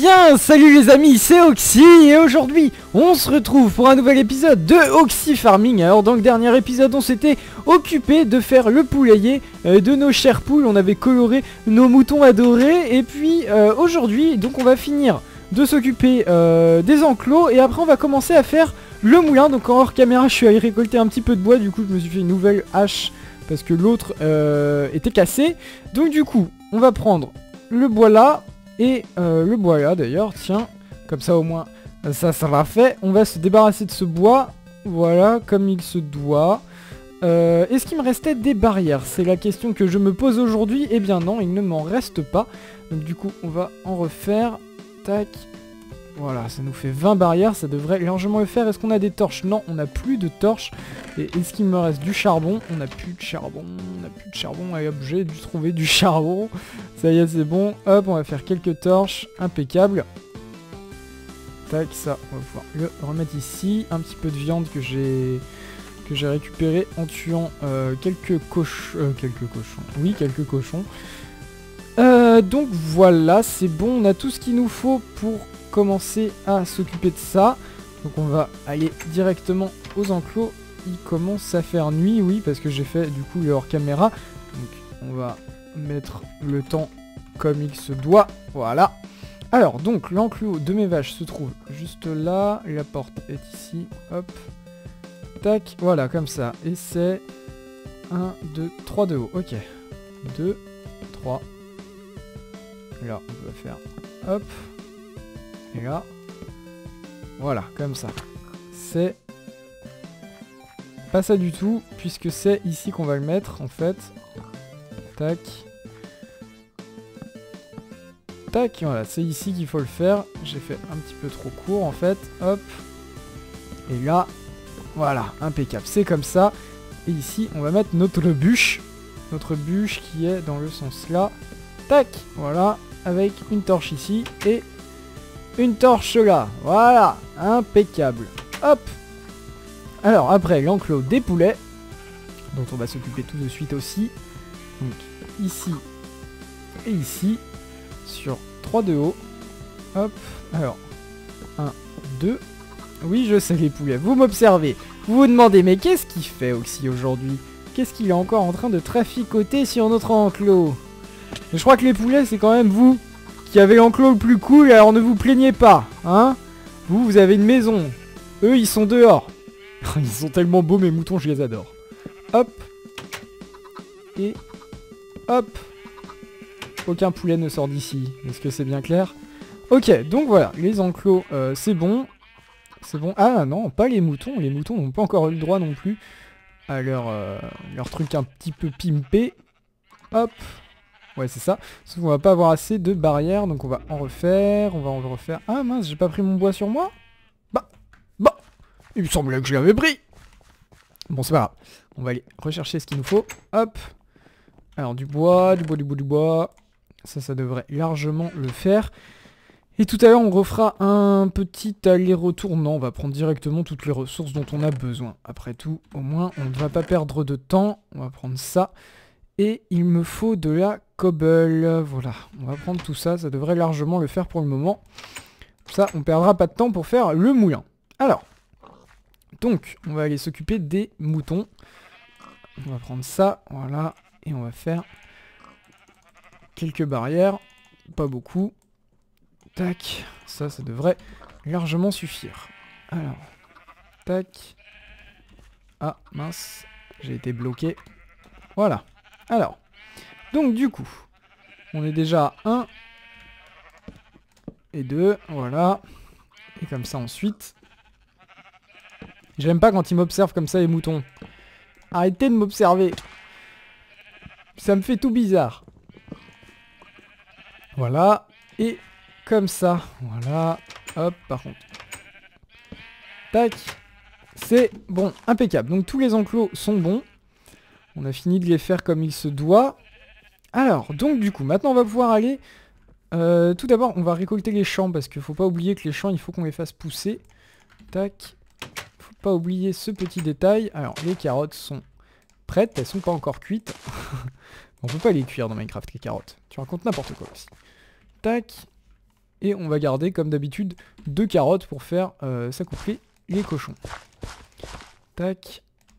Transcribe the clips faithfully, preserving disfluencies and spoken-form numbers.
bien, salut les amis, c'est Oxy et aujourd'hui on se retrouve pour un nouvel épisode de Oxy Farming. Alors dans le dernier épisode on s'était occupé de faire le poulailler euh, de nos chères poules, on avait coloré nos moutons adorés et puis euh, aujourd'hui donc on va finir de s'occuper euh, des enclos et après on va commencer à faire le moulin. Donc en hors caméra je suis allé récolter un petit peu de bois, du coup je me suis fait une nouvelle hache parce que l'autre euh, était cassé. Donc du coup on va prendre le bois là. Et euh, le bois là d'ailleurs, tiens, comme ça au moins ça ça va fait. On va se débarrasser de ce bois, voilà, comme il se doit. Euh, Est-ce qu'il me restait des barrières? C'est la question que je me pose aujourd'hui. Eh bien non, il ne m'en reste pas. Donc du coup on va en refaire. Tac. Voilà, ça nous fait vingt barrières, ça devrait largement le faire. Est-ce qu'on a des torches? Non, on n'a plus de torches. Et est-ce qu'il me reste du charbon? On n'a plus de charbon, on n'a plus de charbon. Allez hop, j'ai dû trouver du charbon. Ça y est, c'est bon. Hop, on va faire quelques torches, impeccable. Tac, ça, on va pouvoir le remettre ici. Un petit peu de viande que j'ai que j'ai récupéré en tuant euh, quelques cochons. Euh, quelques cochons. Oui, quelques cochons. Euh, donc voilà, c'est bon, on a tout ce qu'il nous faut pour commencer à s'occuper de ça. Donc on va aller directement aux enclos. Il commence à faire nuit, oui, parce que j'ai fait du coup le hors caméra. Donc on va mettre le temps comme il se doit. Voilà. Alors donc l'enclos de mes vaches se trouve juste là. La porte est ici. Hop. Tac. Voilà, comme ça. Et c'est un, deux, trois de haut. Ok. deux, trois. Là on va faire hop. Et là, voilà, comme ça. C'est pas ça du tout, puisque c'est ici qu'on va le mettre, en fait. Tac. Tac, voilà, c'est ici qu'il faut le faire. J'ai fait un petit peu trop court, en fait. Hop. Et là, voilà, impeccable. C'est comme ça. Et ici, on va mettre notre bûche. Notre bûche qui est dans le sens là. Tac, voilà, avec une torche ici et... une torche là, voilà, impeccable. Hop. Alors après l'enclos des poulets, dont on va s'occuper tout de suite aussi. Donc ici et ici, sur trois de haut. Hop, alors, un, deux. Oui, je sais les poulets, vous m'observez. Vous vous demandez, mais qu'est-ce qu'il fait Oxy aujourd'hui? Qu'est-ce qu'il est encore en train de traficoter sur notre enclos? Et je crois que les poulets, c'est quand même vous qui avez l'enclos le plus cool, alors ne vous plaignez pas, hein. Vous, vous avez une maison. Eux, ils sont dehors. Ils sont tellement beaux, mes moutons, je les adore. Hop. Et... hop. Aucun poulet ne sort d'ici. Est-ce que c'est bien clair? Ok, donc voilà, les enclos, euh, c'est bon. C'est bon. Ah non, pas les moutons. Les moutons n'ont pas encore eu le droit non plus à leur, euh, leur truc un petit peu pimpé. Hop. Ouais, c'est ça. Sauf qu'on va pas avoir assez de barrières, donc on va en refaire, on va en refaire. Ah mince, j'ai pas pris mon bois sur moi? Bah, bah, il me semblait que je l'avais pris. Bon, c'est pas grave. On va aller rechercher ce qu'il nous faut. Hop. Alors, du bois, du bois, du bois, du bois. Ça, ça devrait largement le faire. Et tout à l'heure, on refera un petit aller-retour. Non, on va prendre directement toutes les ressources dont on a besoin. Après tout, au moins, on ne va pas perdre de temps. On va prendre ça. Et il me faut de la cobble. Voilà, on va prendre tout ça. Ça devrait largement le faire pour le moment. Ça, on perdra pas de temps pour faire le moulin. Alors, donc, on va aller s'occuper des moutons. On va prendre ça, voilà. Et on va faire quelques barrières. Pas beaucoup. Tac. Ça, ça devrait largement suffire. Alors, tac. Ah, mince. J'ai été bloqué. Voilà. Alors, donc du coup, on est déjà à un et deux, voilà. Et comme ça ensuite. J'aime pas quand ils m'observent comme ça les moutons. Arrêtez de m'observer. Ça me fait tout bizarre. Voilà. Et comme ça, voilà. Hop, par contre. Tac. C'est bon, impeccable. Donc tous les enclos sont bons. On a fini de les faire comme il se doit. Alors, donc du coup, maintenant on va pouvoir aller... Euh, tout d'abord, on va récolter les champs, parce qu'il faut pas oublier que les champs, il faut qu'on les fasse pousser. Tac. Faut pas oublier ce petit détail. Alors, les carottes sont prêtes, elles sont pas encore cuites. On peut pas les cuire dans Minecraft, les carottes. Tu racontes n'importe quoi aussi. Tac. Et on va garder, comme d'habitude, deux carottes pour faire euh, s'accoupler les cochons. Tac.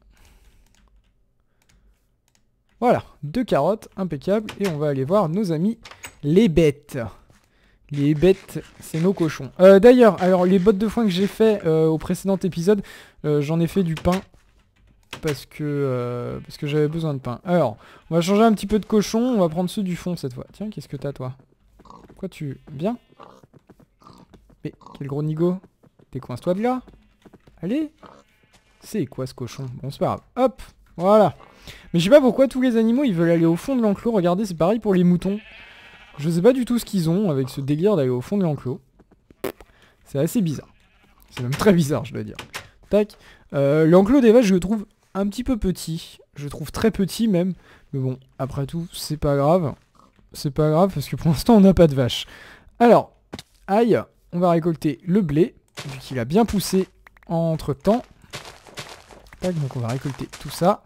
Voilà, deux carottes, impeccable. Et on va aller voir nos amis les bêtes. Les bêtes, c'est nos cochons. Euh, D'ailleurs, alors les bottes de foin que j'ai fait euh, au précédent épisode, euh, j'en ai fait du pain. Parce que, euh, parce que j'avais besoin de pain. Alors, on va changer un petit peu de cochon. On va prendre ceux du fond cette fois. Tiens, qu'est-ce que t'as toi? Pourquoi tu... Viens. Mais, quel gros nigo. Décoince-toi de là. Allez. C'est quoi ce cochon? Bon, c'est pas grave. Hop, voilà. Mais je sais pas pourquoi tous les animaux, ils veulent aller au fond de l'enclos. Regardez, c'est pareil pour les moutons. Je sais pas du tout ce qu'ils ont avec ce délire d'aller au fond de l'enclos. C'est assez bizarre. C'est même très bizarre, je dois dire. Tac. Euh, l'enclos des vaches, je le trouve un petit peu petit. Je le trouve très petit même. Mais bon, après tout, c'est pas grave. C'est pas grave parce que pour l'instant, on n'a pas de vaches. Alors, aïe, on va récolter le blé. Vu qu'il a bien poussé entre temps. Tac, donc on va récolter tout ça.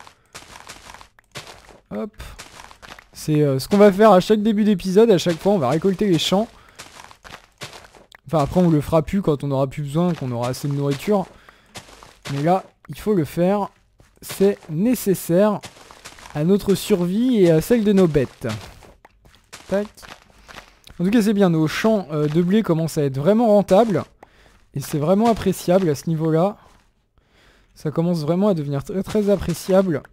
Hop. C'est euh, ce qu'on va faire à chaque début d'épisode. À chaque fois, on va récolter les champs. Enfin, après, on le fera plus quand on aura plus besoin, qu'on aura assez de nourriture. Mais là, il faut le faire. C'est nécessaire à notre survie et à celle de nos bêtes. Tac. En tout cas, c'est bien. Nos champs euh, de blé commencent à être vraiment rentables. Et c'est vraiment appréciable à ce niveau-là. Ça commence vraiment à devenir très, très appréciable.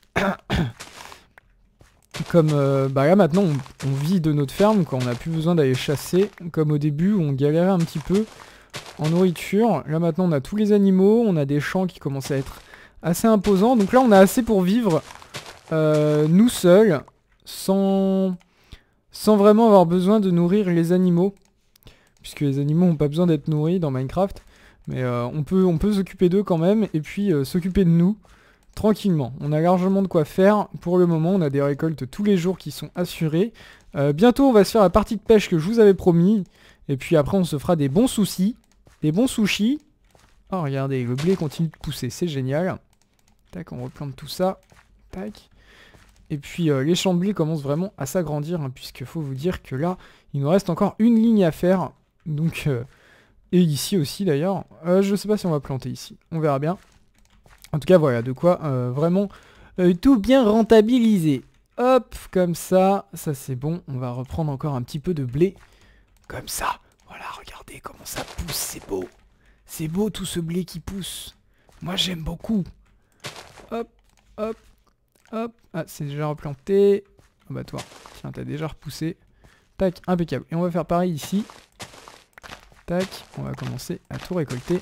Comme euh, bah là maintenant on, on vit de notre ferme, quoi. On n'a plus besoin d'aller chasser comme au début où on galérait un petit peu en nourriture. Là maintenant on a tous les animaux, on a des champs qui commencent à être assez imposants. Donc là on a assez pour vivre euh, nous seuls sans, sans vraiment avoir besoin de nourrir les animaux. Puisque les animaux n'ont pas besoin d'être nourris dans Minecraft. Mais euh, on peut, on peut s'occuper d'eux quand même et puis euh, s'occuper de nous. Tranquillement, on a largement de quoi faire. Pour le moment, on a des récoltes tous les jours qui sont assurées. Euh, bientôt, on va se faire la partie de pêche que je vous avais promis. Et puis après, on se fera des bons soucis. Des bons sushis. Oh, regardez, le blé continue de pousser, c'est génial. Tac, on replante tout ça. Tac. Et puis, euh, les champs de blé commencent vraiment à s'agrandir. Hein, puisqu'il faut vous dire que là, il nous reste encore une ligne à faire. Donc, euh, et ici aussi d'ailleurs. Euh, je sais pas si on va planter ici. On verra bien. En tout cas, voilà, de quoi euh, vraiment euh, tout bien rentabiliser. Hop, comme ça, ça c'est bon. On va reprendre encore un petit peu de blé. Comme ça. Voilà, regardez comment ça pousse, c'est beau. C'est beau tout ce blé qui pousse. Moi, j'aime beaucoup. Hop, hop, hop. Ah, c'est déjà replanté. Ah bah toi, tiens, t'as déjà repoussé. Tac, impeccable. Et on va faire pareil ici. Tac, on va commencer à tout récolter.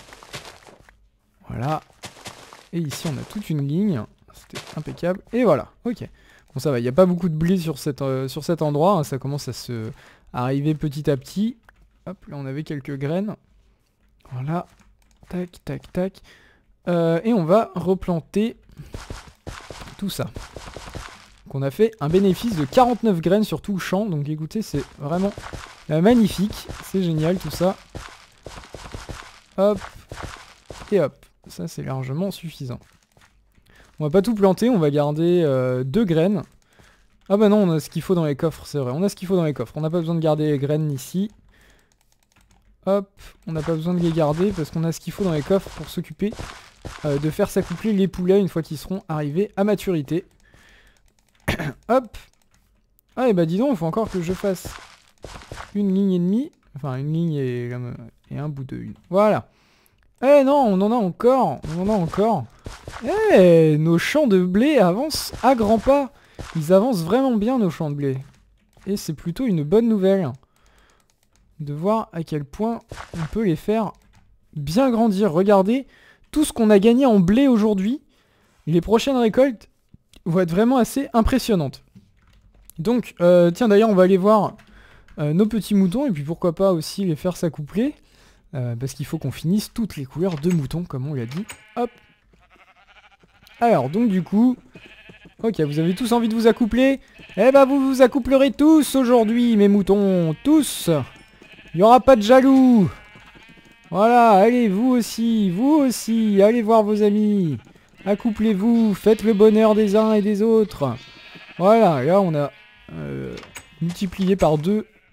Voilà. Et ici, on a toute une ligne. C'était impeccable. Et voilà. Ok. Bon, ça va. Il n'y a pas beaucoup de blé sur, cette, euh, sur cet endroit. Hein. Ça commence à se arriver petit à petit. Hop, là, on avait quelques graines. Voilà. Tac, tac, tac. Euh, et on va replanter tout ça. Donc, on a fait un bénéfice de quarante-neuf graines sur tout le champ. Donc, écoutez, c'est vraiment euh, magnifique. C'est génial, tout ça. Hop. Et hop. Ça, c'est largement suffisant. On va pas tout planter, on va garder euh, deux graines. Ah bah non, on a ce qu'il faut dans les coffres, c'est vrai. On a ce qu'il faut dans les coffres. On n'a pas besoin de garder les graines ici. Hop, on n'a pas besoin de les garder parce qu'on a ce qu'il faut dans les coffres pour s'occuper euh, de faire s'accoupler les poulets une fois qu'ils seront arrivés à maturité. Hop. Ah et bah dis donc, il faut encore que je fasse une ligne et demie. Enfin, une ligne et, et un bout de une. Voilà. Eh non, on en a encore, on en a encore. Eh, nos champs de blé avancent à grands pas. Ils avancent vraiment bien, nos champs de blé. Et c'est plutôt une bonne nouvelle. De voir à quel point on peut les faire bien grandir. Regardez tout ce qu'on a gagné en blé aujourd'hui. Les prochaines récoltes vont être vraiment assez impressionnantes. Donc, euh, tiens d'ailleurs, on va aller voir euh, nos petits moutons. Et puis pourquoi pas aussi les faire s'accoupler. Euh, parce qu'il faut qu'on finisse toutes les couleurs de moutons, comme on l'a dit. Hop. Alors, donc du coup... Ok, vous avez tous envie de vous accoupler? Eh ben, vous vous accouplerez tous aujourd'hui, mes moutons. Tous. Il n'y aura pas de jaloux. Voilà, allez, vous aussi, vous aussi. Allez voir vos amis. Accouplez-vous, faites le bonheur des uns et des autres. Voilà, là, on a euh, multiplié par deux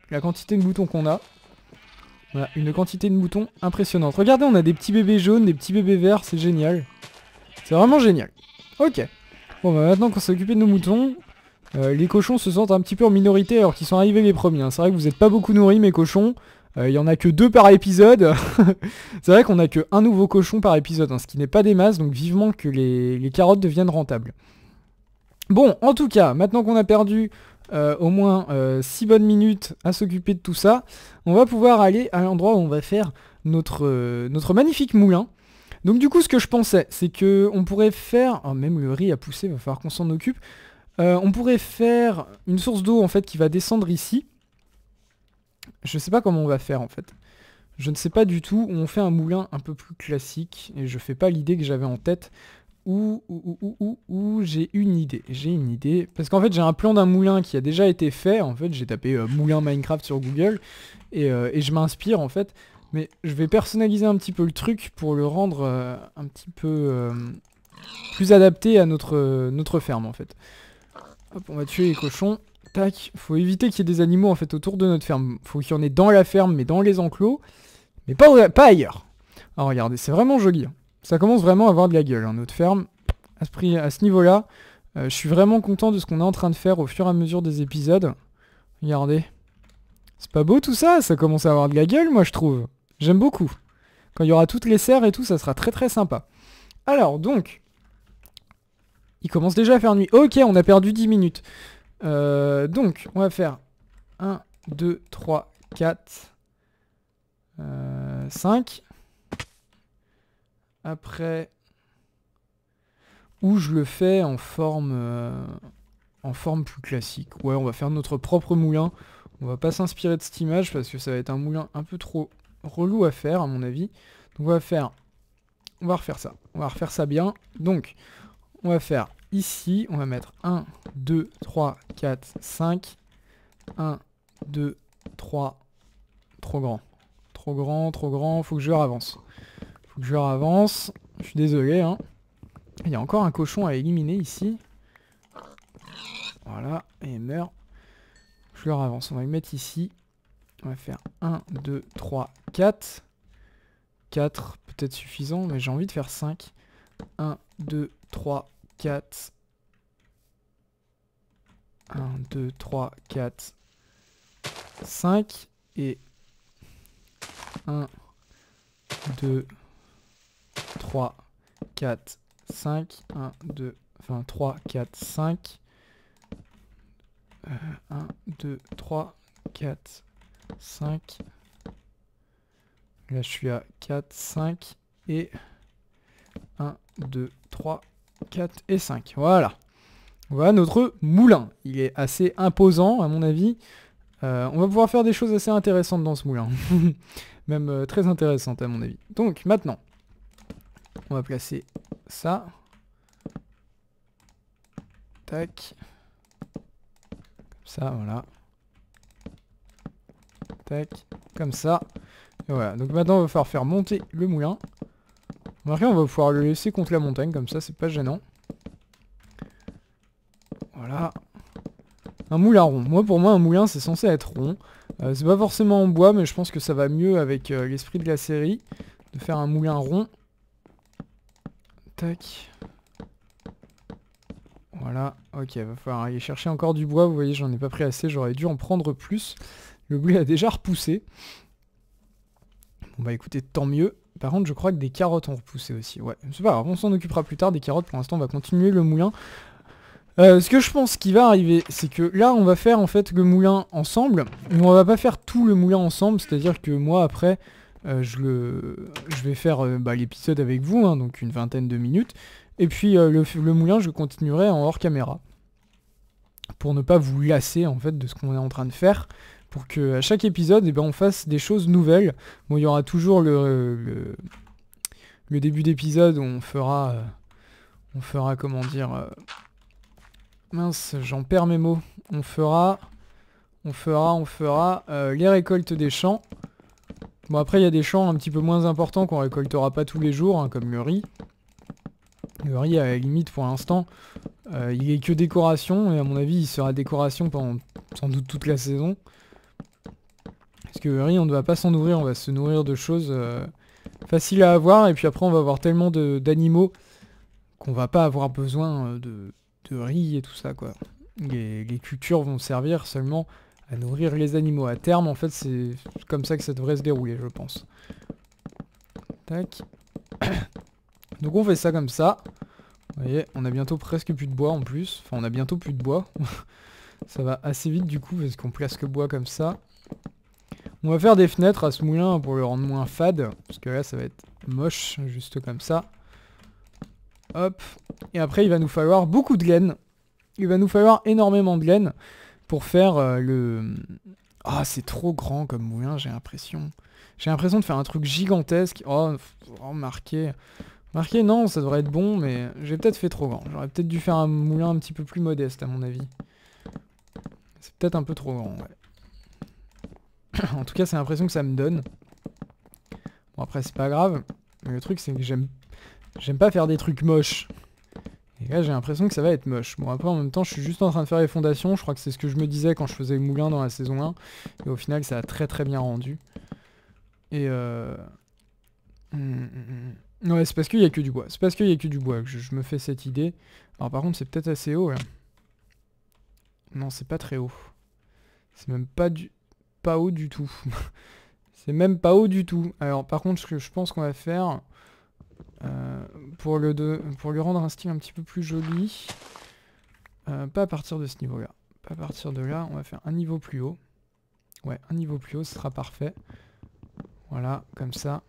la quantité de moutons qu'on a. Voilà, une quantité de moutons impressionnante. Regardez, on a des petits bébés jaunes, des petits bébés verts, c'est génial. C'est vraiment génial. Ok. Bon bah maintenant qu'on s'est occupé de nos moutons, euh, les cochons se sentent un petit peu en minorité alors qu'ils sont arrivés les premiers. Hein. C'est vrai que vous n'êtes pas beaucoup nourris mes cochons. Il euh, y en a que deux par épisode. C'est vrai qu'on a que un nouveau cochon par épisode, hein, ce qui n'est pas des masses, donc vivement que les, les carottes deviennent rentables. Bon, en tout cas, maintenant qu'on a perdu euh, au moins euh, six bonnes minutes à s'occuper de tout ça, on va pouvoir aller à l'endroit où on va faire notre, euh, notre magnifique moulin. Donc du coup, ce que je pensais, c'est que on pourrait faire... Oh, même le riz a poussé, il va falloir qu'on s'en occupe. Euh, on pourrait faire une source d'eau en fait qui va descendre ici. Je sais pas comment on va faire en fait. Je ne sais pas du tout. On fait un moulin un peu plus classique. Et je fais pas l'idée que j'avais en tête. Ou, ou, ou, ou, ou j'ai une idée. J'ai une idée. Parce qu'en fait j'ai un plan d'un moulin qui a déjà été fait. En fait j'ai tapé euh, moulin Minecraft sur Google. Et, euh, et je m'inspire en fait. Mais je vais personnaliser un petit peu le truc pour le rendre euh, un petit peu euh, plus adapté à notre, euh, notre ferme en fait. Hop, on va tuer les cochons. Tac. Faut éviter qu'il y ait des animaux en fait autour de notre ferme. Faut qu'il y en ait dans la ferme mais dans les enclos. Mais pas, pas ailleurs. Alors regardez, c'est vraiment joli. Hein. Ça commence vraiment à avoir de la gueule, hein, notre ferme. À ce, prix, à ce niveau-là, euh, je suis vraiment content de ce qu'on est en train de faire au fur et à mesure des épisodes. Regardez. C'est pas beau tout ça? Ça commence à avoir de la gueule, moi je trouve. J'aime beaucoup. Quand il y aura toutes les serres et tout, ça sera très très sympa. Alors, donc... Il commence déjà à faire nuit. Ok, on a perdu dix minutes. Euh, donc, on va faire un, deux, trois, quatre, cinq. Après... Ou je le fais en forme... Euh, en forme plus classique. Ouais, on va faire notre propre moulin. On va pas s'inspirer de cette image parce que ça va être un moulin un peu trop relou à faire, à mon avis. Donc on va faire... On va refaire ça. On va refaire ça bien. Donc, on va faire ici. On va mettre un, deux, trois, quatre, cinq. un, deux, trois. Trop grand. Trop grand, trop grand. Faut que je avance. Faut que je avance. Je suis désolé, hein. Il y a encore un cochon à éliminer ici. Voilà. Et il meurt. Je leur avance. On va le mettre ici. On va faire un, deux, trois, quatre. quatre, peut-être suffisant, mais j'ai envie de faire cinq. un, deux, trois, quatre. un, deux, trois, quatre, cinq. Et un, deux, trois, quatre, cinq. un, deux, enfin trois, quatre, cinq. Euh, un, deux, trois, quatre, cinq. Là je suis à quatre, cinq et un, deux, trois, quatre et cinq. Voilà. Voilà notre moulin. Il est assez imposant à mon avis. Euh, on va pouvoir faire des choses assez intéressantes dans ce moulin. Même euh, très intéressantes à mon avis. Donc maintenant, on va placer ça. Tac. Comme ça, voilà. Tac. Comme ça. Et voilà, donc maintenant on va falloir faire monter le moulin. Remarquez, on va pouvoir le laisser contre la montagne, comme ça c'est pas gênant. Voilà. Un moulin rond. Moi pour moi un moulin c'est censé être rond. Euh, c'est pas forcément en bois mais je pense que ça va mieux avec euh, l'esprit de la série. De faire un moulin rond. Tac. Voilà, ok, il va falloir aller chercher encore du bois. Vous voyez, j'en ai pas pris assez, j'aurais dû en prendre plus. Le blé a déjà repoussé. Bon bah écoutez, tant mieux. Par contre, je crois que des carottes ont repoussé aussi. Ouais, c'est pas grave, on s'en occupera plus tard des carottes. Pour l'instant, on va continuer le moulin. Euh, ce que je pense qui va arriver, c'est que là, on va faire en fait le moulin ensemble. Mais on va pas faire tout le moulin ensemble. C'est-à-dire que moi, après, euh, je, le... je vais faire euh, bah, l'épisode avec vous, hein, donc une vingtaine de minutes. Et puis euh, le, le moulin, je continuerai en hors caméra. Pour ne pas vous lasser en fait de ce qu'on est en train de faire. Pour que à chaque épisode, eh ben, on fasse des choses nouvelles. Bon, il y aura toujours le, le, le début d'épisode où on fera... Euh, on fera, comment dire... Euh, mince, j'en perds mes mots. On fera... On fera, on fera euh, les récoltes des champs. Bon, après, il y a des champs un petit peu moins importants qu'on récoltera pas tous les jours, hein, comme le riz. Le riz, à la limite, pour l'instant, euh, il est que décoration. Et à mon avis, il sera décoration pendant sans doute toute la saison. Parce que riz, on ne va pas s'en nourrir, on va se nourrir de choses euh, faciles à avoir. Et puis après, on va avoir tellement d'animaux qu'on va pas avoir besoin de, de riz et tout ça, quoi. Les, les cultures vont servir seulement à nourrir les animaux. À terme, en fait, c'est comme ça que ça devrait se dérouler, je pense. Tac. Donc on fait ça comme ça. Vous voyez, on a bientôt presque plus de bois en plus. Enfin, on a bientôt plus de bois. Ça va assez vite du coup, parce qu'on place le bois comme ça. On va faire des fenêtres à ce moulin pour le rendre moins fade. Parce que là, ça va être moche, juste comme ça. Hop. Et après, il va nous falloir beaucoup de laine. Il va nous falloir énormément de laine pour faire euh, le... Ah, c'est trop grand comme moulin, j'ai l'impression. J'ai l'impression de faire un truc gigantesque. Oh, oh marqué. Marqué, non, ça devrait être bon, mais j'ai peut-être fait trop grand. J'aurais peut-être dû faire un moulin un petit peu plus modeste, à mon avis. C'est peut-être un peu trop grand, ouais. En tout cas, c'est l'impression que ça me donne. Bon, après, c'est pas grave. Mais le truc, c'est que j'aime j'aime pas faire des trucs moches. Et là, j'ai l'impression que ça va être moche. Bon, après, en même temps, je suis juste en train de faire les fondations. Je crois que c'est ce que je me disais quand je faisais le moulin dans la saison un. Et au final, ça a très très bien rendu. Et euh... Ouais, c'est parce qu'il y a que du bois. C'est parce qu'il y a que du bois que je, je me fais cette idée. Alors par contre, c'est peut-être assez haut, là. Non, c'est pas très haut. C'est même pas du... pas haut du tout. C'est même pas haut du tout. Alors par contre, ce que je pense qu'on va faire... Euh, pour, le de, pour lui rendre un style un petit peu plus joli, euh, pas à partir de ce niveau là, pas à partir de là, on va faire un niveau plus haut. Ouais, un niveau plus haut, ce sera parfait. Voilà, comme ça.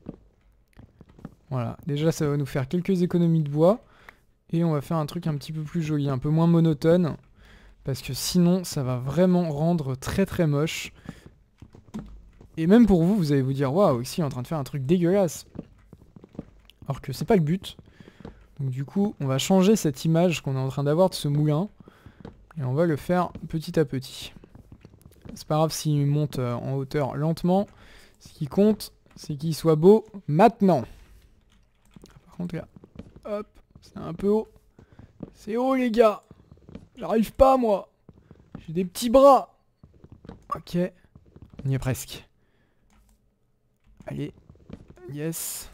Voilà, déjà ça va nous faire quelques économies de bois, et on va faire un truc un petit peu plus joli, un peu moins monotone, parce que sinon ça va vraiment rendre très très moche. Et même pour vous, vous allez vous dire, waouh, ici il est en train de faire un truc dégueulasse. Alors que c'est pas le but. Donc du coup, on va changer cette image qu'on est en train d'avoir de ce moulin. Et on va le faire petit à petit. C'est pas grave s'il monte en hauteur lentement. Ce qui compte, c'est qu'il soit beau maintenant. Par contre là, hop, c'est un peu haut. C'est haut les gars. J'arrive pas moi. J'ai des petits bras. Ok. On y est presque. Allez. Yes.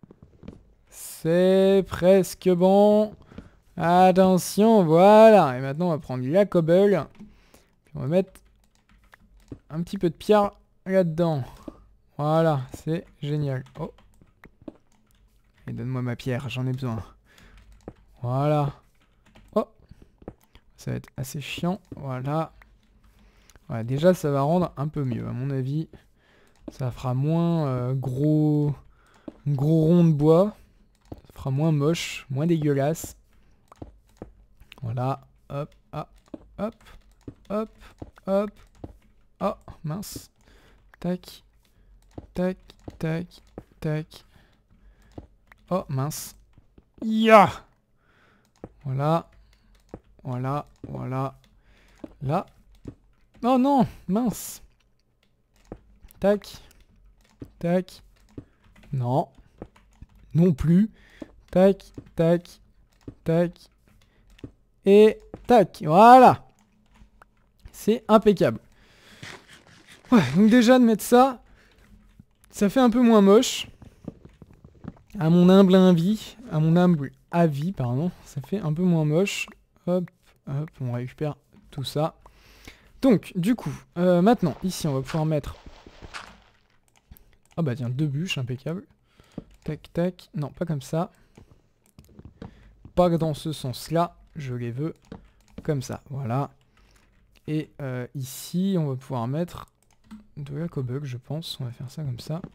C'est presque bon. Attention, voilà. Et maintenant, on va prendre la cobble. Puis on va mettre un petit peu de pierre là-dedans. Voilà, c'est génial. Oh. Et donne-moi ma pierre, j'en ai besoin. Voilà. Oh. Ça va être assez chiant. Voilà. Voilà, déjà, ça va rendre un peu mieux, à mon avis. Ça fera moins euh, gros... gros rond de bois. Ça fera moins moche, moins dégueulasse. Voilà, hop, ah, hop, hop, hop. Oh, mince. Tac, tac, tac, tac. Oh, mince. Ya! Voilà, voilà, voilà. Là. Oh non, mince. Tac, tac. Non. Non plus. Tac, tac, tac. Et tac. Voilà. C'est impeccable. Ouais, donc déjà de mettre ça, ça fait un peu moins moche. À mon humble avis, à mon humble avis, pardon, ça fait un peu moins moche. Hop, hop, on récupère tout ça. Donc, du coup, euh, maintenant, ici, on va pouvoir mettre... Ah bah tiens, deux bûches, impeccable. Tac, tac. Non, pas comme ça. Pas dans ce sens-là. Je les veux comme ça. Voilà. Et euh, ici, on va pouvoir mettre de la cobble, je pense. On va faire ça comme ça.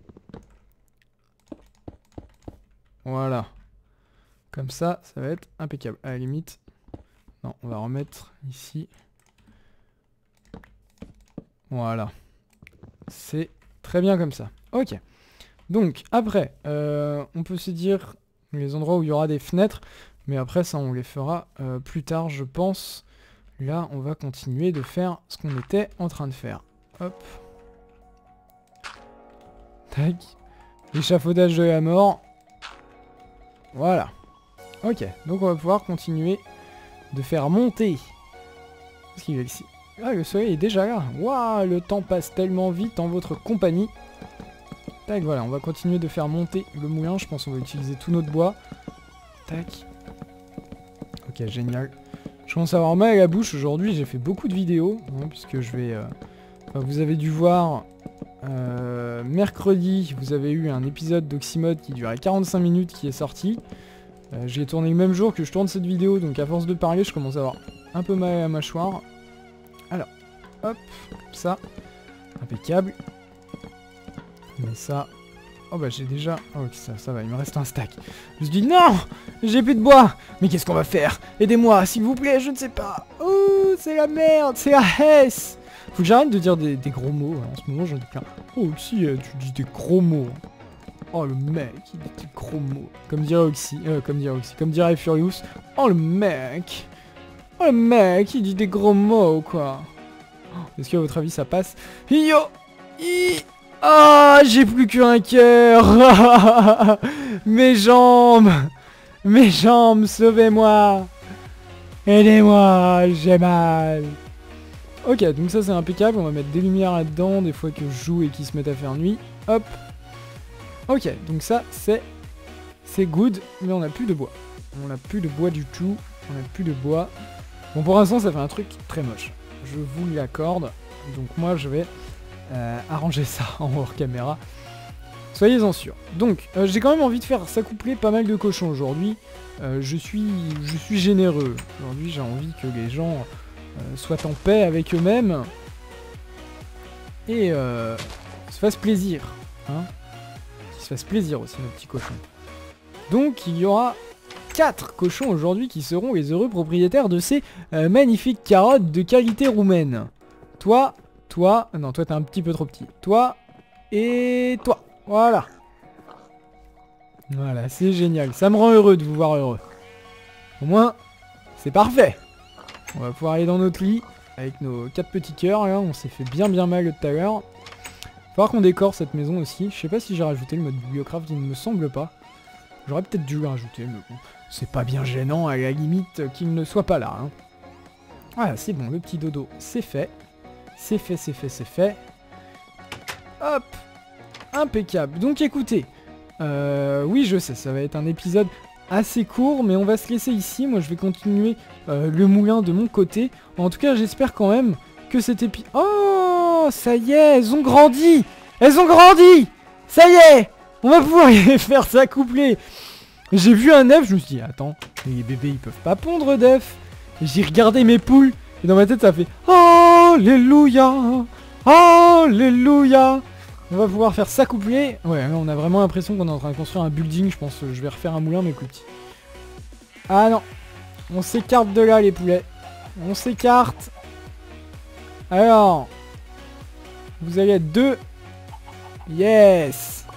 Voilà. Comme ça, ça va être impeccable. À la limite... Non, on va remettre ici... Voilà. C'est très bien comme ça. Ok. Donc, après, euh, on peut se dire les endroits où il y aura des fenêtres. Mais après, ça, on les fera euh, plus tard, je pense. Là, on va continuer de faire ce qu'on était en train de faire. Hop. Tac. L'échafaudage de la mort. Voilà. Ok. Donc, on va pouvoir continuer de faire monter... Qu'est-ce qu'il y a ici ? Ah, le soleil est déjà là. Waouh, le temps passe tellement vite en votre compagnie. Tac, voilà, on va continuer de faire monter le moulin. Je pense qu'on va utiliser tout notre bois. Tac. Ok, génial. Je commence à avoir mal à la bouche aujourd'hui. J'ai fait beaucoup de vidéos, hein, puisque je vais... Euh... Enfin, vous avez dû voir... Euh, mercredi, vous avez eu un épisode d'Oxymode qui durait quarante-cinq minutes qui est sorti. Euh, J'ai tourné le même jour que je tourne cette vidéo, donc à force de parler, je commence à avoir un peu mal à la mâchoire. Alors, hop, ça, impeccable. Mais ça, oh bah j'ai déjà, oh ça, ça va, il me reste un stack. Je me dis non, j'ai plus de bois. Mais qu'est-ce qu'on va faire? Aidez-moi, s'il vous plaît, je ne sais pas. Oh, c'est la merde, c'est la hesse. Faut que j'arrête de dire des, des gros mots, en ce moment j'en ai plein. Oh Oxy, euh, tu dis des gros mots. Oh le mec, il dit des gros mots. Comme dirait Oxy, euh, comme dirait Oxy, comme dirait Furious. Oh le mec. Oh le mec, il dit des gros mots quoi. Est-ce qu'à votre avis ça passe? Yo I Ah, j'ai plus qu'un cœur. Mes jambes. Mes jambes, sauvez-moi. Aidez-moi, j'ai mal. Ok, donc ça c'est impeccable, on va mettre des lumières là-dedans, des fois que je joue et qu'ils se mettent à faire nuit. Hop. Ok, donc ça c'est... C'est good, mais on n'a plus de bois. On n'a plus de bois du tout, on n'a plus de bois. Bon, pour l'instant ça fait un truc très moche. Je vous l'accorde, donc moi je vais euh, arranger ça en hors caméra. Soyez-en sûrs. Donc, euh, j'ai quand même envie de faire s'accoupler pas mal de cochons aujourd'hui. Euh, je suis, je suis généreux. Aujourd'hui j'ai envie que les gens... Euh, soient en paix avec eux-mêmes et euh, se fassent plaisir, hein, qu'ils se fassent plaisir aussi nos petits cochons. Donc il y aura quatre cochons aujourd'hui qui seront les heureux propriétaires de ces euh, magnifiques carottes de qualité roumaine. Toi, toi, non toi t'es un petit peu trop petit. Toi et toi, voilà. Voilà, c'est génial. Ça me rend heureux de vous voir heureux. Au moins, c'est parfait. On va pouvoir aller dans notre lit avec nos quatre petits cœurs là, on s'est fait bien bien mal tout à l'heure. Il va falloir qu'on décore cette maison aussi. Je sais pas si j'ai rajouté le mode bibliocraft, il ne me semble pas. J'aurais peut-être dû le rajouter, mais bon, c'est pas bien gênant à la limite qu'il ne soit pas là. Hein. Voilà, c'est bon, le petit dodo, c'est fait. C'est fait, c'est fait, c'est fait. Hop, impeccable. Donc écoutez, euh, oui je sais, ça va être un épisode... assez court, mais on va se laisser ici. Moi je vais continuer euh, le moulin de mon côté. En tout cas j'espère quand même que cet épi... Oh, ça y est, elles ont grandi. Elles ont grandi. Ça y est, on va pouvoir les faire s'accoupler. J'ai vu un œuf, je me suis dit attends, les bébés ils peuvent pas pondre d'œufs. J'ai regardé mes poules et dans ma tête ça fait Alléluia, Alléluia. On va pouvoir faire s'accoupler. Ouais, là, on a vraiment l'impression qu'on est en train de construire un building. Je pense que je vais refaire un moulin, mais plus petit. Ah non. On s'écarte de là, les poulets. On s'écarte. Alors. Vous allez être deux. Yes.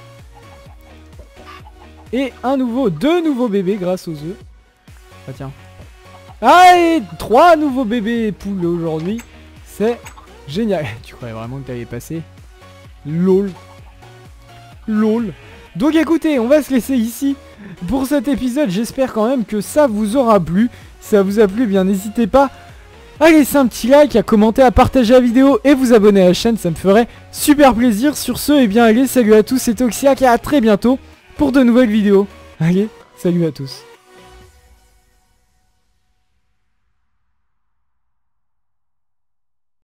Et un nouveau, deux nouveaux bébés grâce aux œufs. Ah tiens. Allez, trois nouveaux bébés poules aujourd'hui. C'est génial. Tu croyais vraiment que t'allais passer? Lol. Lol. Donc écoutez, on va se laisser ici pour cet épisode. J'espère quand même que ça vous aura plu. Si ça vous a plu, eh bien n'hésitez pas à laisser un petit like, à commenter, à partager la vidéo et vous abonner à la chaîne. Ça me ferait super plaisir. Sur ce, eh bien allez, salut à tous, c'était Oxyac et à très bientôt pour de nouvelles vidéos. Allez, salut à tous.